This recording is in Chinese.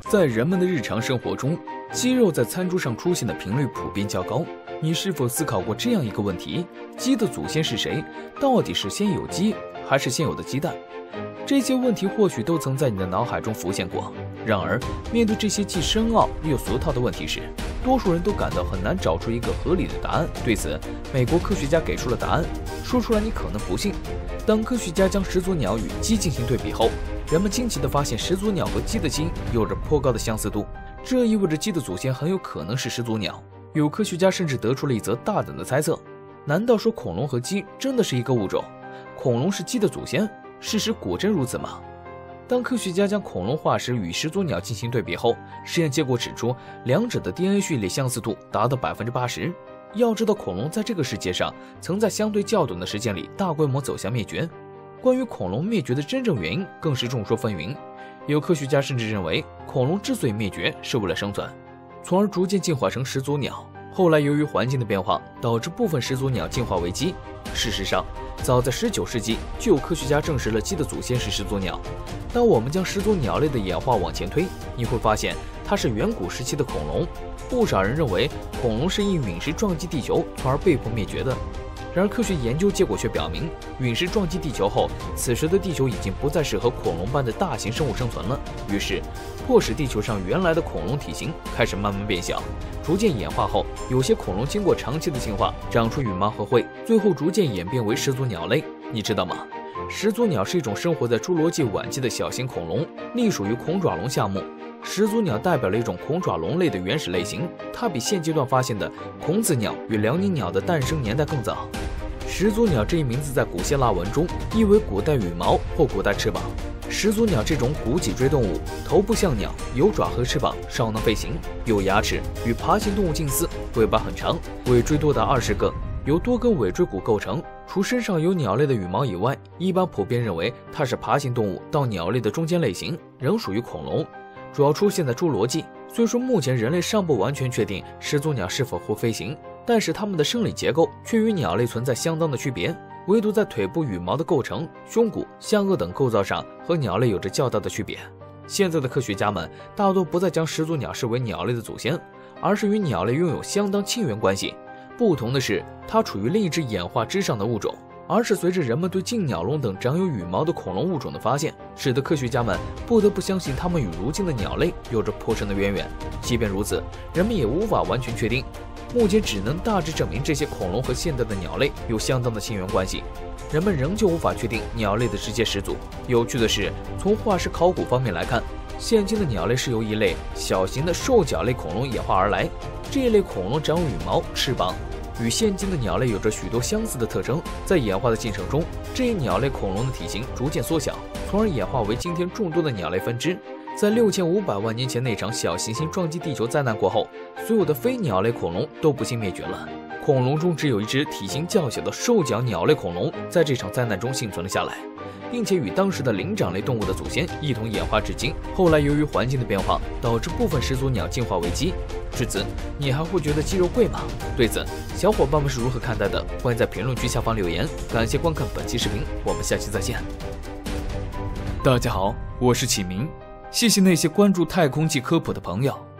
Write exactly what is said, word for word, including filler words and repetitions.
在人们的日常生活中，鸡肉在餐桌上出现的频率普遍较高。你是否思考过这样一个问题：鸡的祖先是谁？到底是先有鸡，还是先有的鸡蛋？这些问题或许都曾在你的脑海中浮现过。然而，面对这些既深奥又俗套的问题时，多数人都感到很难找出一个合理的答案。对此，美国科学家给出了答案，说出来你可能不信。当科学家将始祖鸟与鸡进行对比后，人们惊奇地发现始祖鸟和鸡的基因有着颇高的相似度，这意味着鸡的祖先很有可能是始祖鸟。有科学家甚至得出了一则大胆的猜测：难道说恐龙和鸡真的是一个物种？恐龙是鸡的祖先？事实果真如此吗？当科学家将恐龙化石与始祖鸟进行对比后，实验结果指出，两者的 D N A 序列相似度达到 百分之八十。要知道，恐龙在这个世界上曾在相对较短的时间里大规模走向灭绝。关于恐龙灭绝的真正原因更是众说纷纭。有科学家甚至认为，恐龙之所以灭绝是为了生存，从而逐渐进化成始祖鸟。后来由于环境的变化，导致部分始祖鸟进化为鸡。事实上，早在十九世纪就有科学家证实了鸡的祖先是始祖鸟。当我们将始祖鸟类的演化往前推，你会发现它是远古时期的恐龙。不少人认为恐龙是因陨石撞击地球，从而被迫灭绝的。然而科学研究结果却表明，陨石撞击地球后，此时的地球已经不再适合恐龙般的大型生物生存了，于是迫使地球上原来的恐龙体型开始慢慢变小。逐渐演化后，有些恐龙经过长期的进化，长出羽毛和喙，最后逐渐演变为始祖鸟类。你知道吗？始祖鸟是一种生活在侏罗纪晚期的小型恐龙，隶属于恐爪龙项目。始祖鸟代表了一种恐爪龙类的原始类型，它比现阶段发现的孔子鸟与辽宁鸟的诞生年代更早。始祖鸟这一名字在古希腊文中意为古代羽毛或古代翅膀。始祖鸟这种古脊椎动物，头部像鸟，有爪和翅膀，少能飞行，有牙齿，与爬行动物近似，尾巴很长，尾椎多达二十个，由多根尾椎骨构成。除身上有鸟类的羽毛以外，一般普遍认为它是爬行动物到鸟类的中间类型，仍属于恐龙，主要出现在侏罗纪。虽说目前人类尚不完全确定始祖鸟是否会飞行，但是它们的生理结构却与鸟类存在相当的区别，唯独在腿部羽毛的构成、胸骨、下颚等构造上和鸟类有着较大的区别。现在的科学家们大多不再将始祖鸟视为鸟类的祖先，而是与鸟类拥有相当亲缘关系。不同的是，它处于另一只演化之上的物种。而是随着人们对近鸟龙等长有羽毛的恐龙物种的发现，使得科学家们不得不相信它们与如今的鸟类有着颇深的渊源。即便如此，人们也无法完全确定，目前只能大致证明这些恐龙和现代的鸟类有相当的亲缘关系。人们仍旧无法确定鸟类的直接始祖。有趣的是，从化石考古方面来看，现今的鸟类是由一类小型的兽脚类恐龙演化而来。这一类恐龙长有羽毛、翅膀，与现今的鸟类有着许多相似的特征。在演化的进程中，这一鸟类恐龙的体型逐渐缩小，从而演化为今天众多的鸟类分支。在六千五百万年前那场小行星撞击地球灾难过后，所有的非鸟类恐龙都不幸灭绝了。恐龙中只有一只体型较小的兽脚鸟类恐龙在这场灾难中幸存了下来，并且与当时的灵长类动物的祖先一同演化至今。后来由于环境的变化，导致部分始祖鸟进化为鸡。至此，你还会觉得鸡肉贵吗？对此，小伙伴们是如何看待的？欢迎在评论区下方留言。感谢观看本期视频，我们下期再见。大家好，我是启明，谢谢那些关注太空系科普的朋友。